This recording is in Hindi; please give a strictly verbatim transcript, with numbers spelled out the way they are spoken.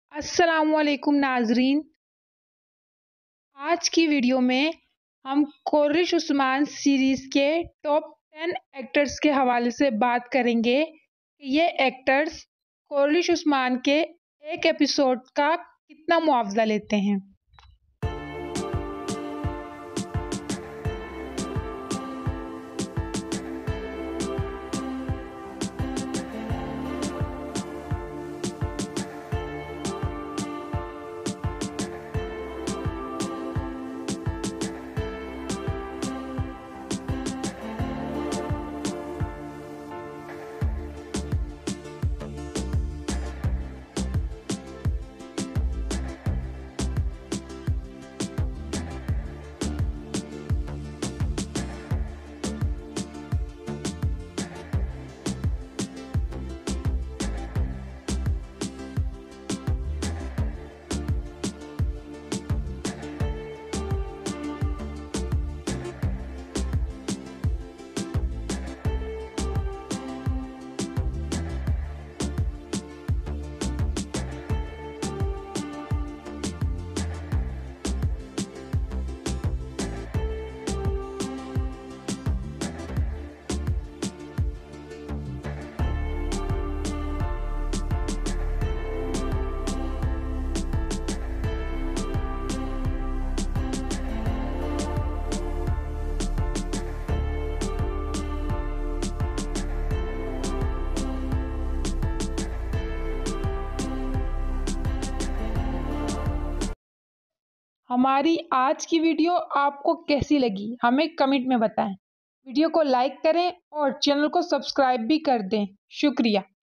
अस्सलामुअलैकुम नाजरीन। आज की वीडियो में हम कोरिश उस्मान सीरीज़ के टॉप टेन एक्टर्स के हवाले से बात करेंगे कि ये एक्टर्स कोरिश उस्मान के एक एपिसोड का कितना मुआवजा लेते हैं। हमारी आज की वीडियो आपको कैसी लगी हमें कमेंट में बताएं। वीडियो को लाइक करें और चैनल को सब्सक्राइब भी कर दें। शुक्रिया।